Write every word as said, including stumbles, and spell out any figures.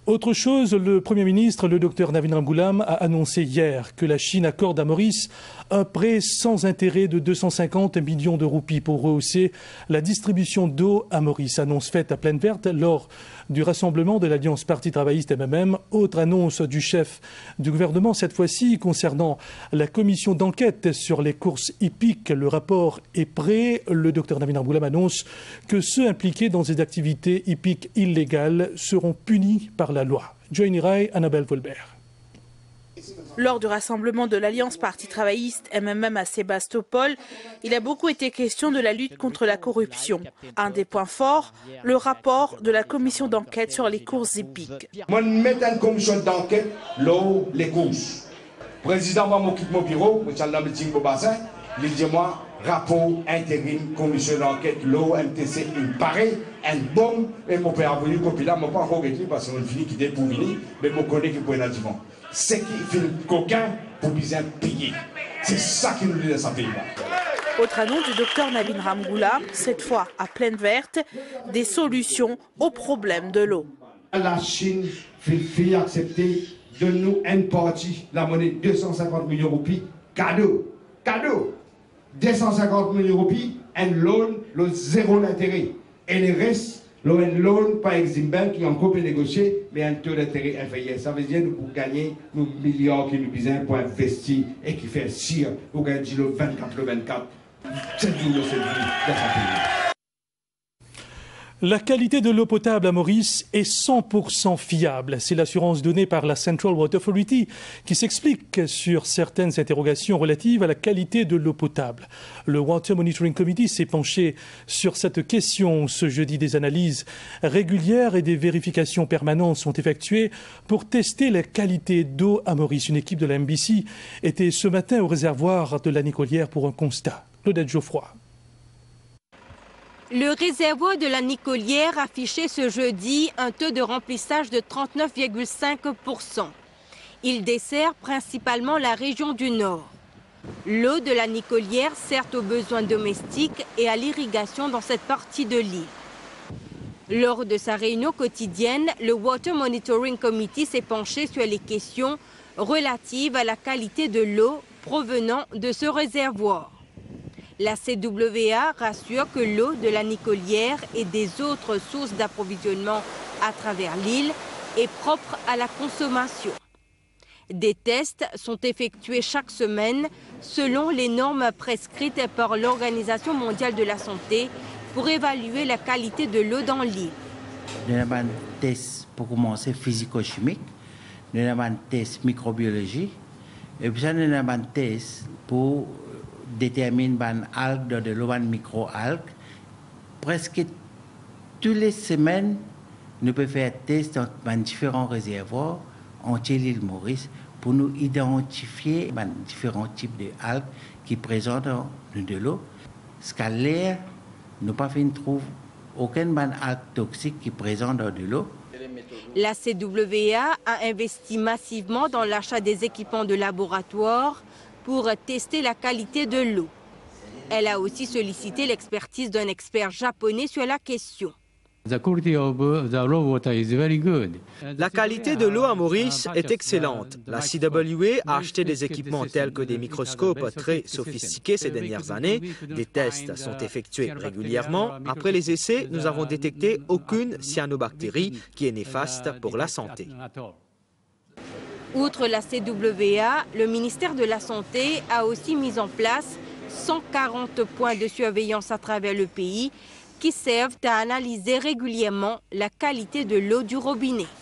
Autre chose, le Premier ministre, le docteur Navin Ramgoolam, a annoncé hier que la Chine accorde à Maurice un prêt sans intérêt de deux cent cinquante millions de roupies pour rehausser la distribution d'eau à Maurice. Annonce faite à Plaine Verte lors du rassemblement de l'Alliance Parti travailliste M M M. Autre annonce du chef du gouvernement, cette fois-ci concernant la commission d'enquête sur les courses hippiques. Le rapport est prêt. Le docteur Navin Ramgoolam annonce que ceux impliqués dans ces activités hippiques illégales seront punis par la loi. Johnny Rai, Annabelle Volbert. Lors du rassemblement de l'Alliance Parti travailliste M M M à Sébastopol, il a beaucoup été question de la lutte contre la corruption. Un des points forts, le rapport de la commission d'enquête sur les courses hippiques. Moi, je mets une commission d'enquête sur les courses. Le président m'a m'occupe mon bureau, je suis dans le meeting au bassin, il dit moi, rapport intérim, commission d'enquête, l'O M T C, il paraît, un bon, et mon père a voulu copier là, je n'ai pas encore écrit parce qu'on finit qui est pour venir, mais mon collègue qui peut être là. C'est qui fait le coquin pour bien payer. C'est ça qui nous dit dans ce pays-là. Autre annonce du docteur Navin Ramgoolam, cette fois à Plaine Verte, des solutions aux problèmes de l'eau. La Chine fait accepter de nous une partie, la monnaie deux cent cinquante millions de roupies, cadeau, cadeau. deux cent cinquante millions de roupies, un loan, le zéro d'intérêt. Et le reste, le loan par Exim Bank qui est encore négocié, mais un taux d'intérêt inférieur. Ça veut dire que nous pour gagner nos milliards qui nous besoin pour investir et qui fait sire pour gagner le vingt-quatre le vingt-quatre. C'est le jour de cette vie de sa pays. La qualité de l'eau potable à Maurice est cent pour cent fiable. C'est l'assurance donnée par la Central Water Authority qui s'explique sur certaines interrogations relatives à la qualité de l'eau potable. Le Water Monitoring Committee s'est penché sur cette question ce jeudi. Des analyses régulières et des vérifications permanentes sont effectuées pour tester la qualité d'eau à Maurice. Une équipe de la M B C était ce matin au réservoir de la Nicolière pour un constat. Claudette Geoffroy. Le réservoir de la Nicolière affichait ce jeudi un taux de remplissage de trente-neuf virgule cinq pour cent. Il dessert principalement la région du Nord. L'eau de la Nicolière sert aux besoins domestiques et à l'irrigation dans cette partie de l'île. Lors de sa réunion quotidienne, le Water Monitoring Committee s'est penché sur les questions relatives à la qualité de l'eau provenant de ce réservoir. La C W A rassure que l'eau de la Nicolière et des autres sources d'approvisionnement à travers l'île est propre à la consommation. Des tests sont effectués chaque semaine selon les normes prescrites par l'Organisation mondiale de la santé pour évaluer la qualité de l'eau dans l'île. Nous avons un test pour commencer physico-chimique, nous avons un test microbiologie, et puis nous avons un test pour détermine ban algues de l'eau, ban micro-algues. Presque toutes les semaines, nous pouvons faire des tests dans différents réservoirs entiers l'île Maurice pour nous identifier ban différents types d'algues qui présentent dans de l'eau. Scalaire, nous pas fait trouver aucune ban algue toxique qui présente dans de l'eau. La C W A a investi massivement dans l'achat des équipements de laboratoire pour tester la qualité de l'eau. Elle a aussi sollicité l'expertise d'un expert japonais sur la question. La qualité de l'eau à Maurice est excellente. La C W A a acheté des équipements tels que des microscopes très sophistiqués ces dernières années. Des tests sont effectués régulièrement. Après les essais, nous avons détecté aucune cyanobactérie qui est néfaste pour la santé. Outre la C W A, le ministère de la Santé a aussi mis en place cent quarante points de surveillance à travers le pays qui servent à analyser régulièrement la qualité de l'eau du robinet.